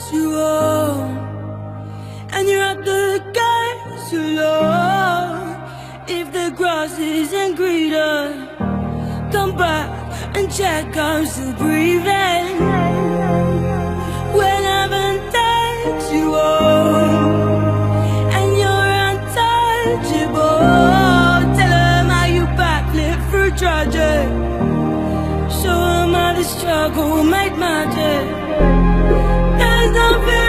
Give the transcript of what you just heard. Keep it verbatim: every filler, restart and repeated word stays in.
you home, and you're at the gates alone. If the grass isn't greener, come back and check I'm still breathing. When heaven takes you home, and you're untouchable, tell them how you backflip through tragic. Show them how the struggle made magic. There's nothing